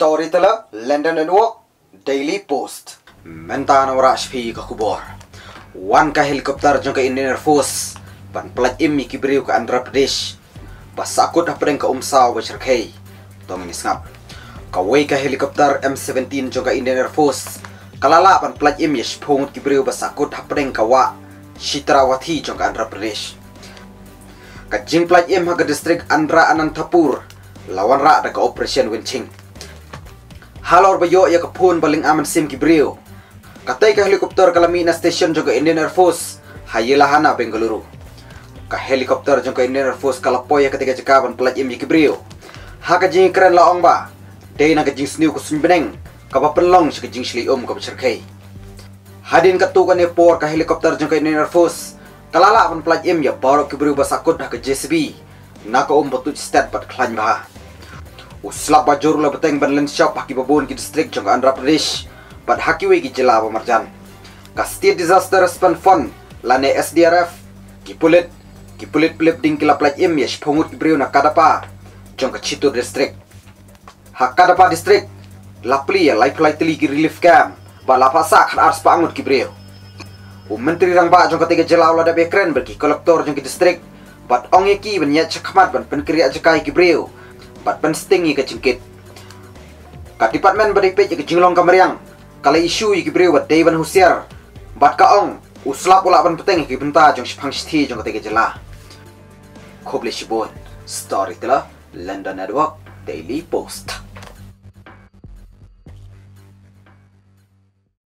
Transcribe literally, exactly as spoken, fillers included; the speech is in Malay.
Storyteller, London Network, Daily Post. Mentana warash pi ka kubor. Wan ka helikopter jong ka Indian Air Force. Ban plat imi ki briew ka Andhra Pradesh. Basakut hapdeng ka umsaw ba cerkay. Tong ini ngap. Kaway ka helikopter M seventeen jong ka Indian Air Force. Kalala ban plat imi yesh pungut ki briew basakut hapdeng ka wa Shitrawati jong ka Andhra Pradesh. Ka jing plat im ha ka distrik Andhra Anantapur. Lawan ra da ka operation winching. Halor bayo ya kapun baling aman sim ki briew. Katay ka helikopter kalami na station jong ka Indian Air Force hayilahana Bengaluru. Ka helikopter jong ka Indian Air Force kalapoy ya ketika jekaban pelat im ki briew. Ha ka jing keren laong ba. Day na ka jing sniu ko sunbeneng ka papenlong sa ka jing sli um ka bercerkay. Hadin katukan ni por ka helikopter jong ka Indian Air Force kalala pan pelat im ya barok ki briew basakut na ka J C B. Na ka um batut stat pat klan ba. Uslap bajur la beteng ban len shop haki babon ki distrik jong Andhra Pradesh bat haki we ki jila ba marjan ka state disaster response fund lane S D R F ki pulit ki pulit plip ding ki la plat im yesh phongut ki briew na kadapa jong ka Chitur distrik ha kadapa distrik lapli ya life flight li ki relief camp ba la pasa khan ars pangut ki briew u menteri rang ba jong ka tiga jila la da bekren berki kolektor jong ki distrik bat onge ki ban ya chakmat ban penkriya jakai ki briew bat penstingi ke cingkit. Ka departmen beripet ke jinglong kamariang. Kala isu ki briew bat Dewan Husiar. Bat kaong uslap ula ban peteng ki benta jong sipang sthi jong kate jela. Khoble shibon Storyteller, London Network, Daily Post.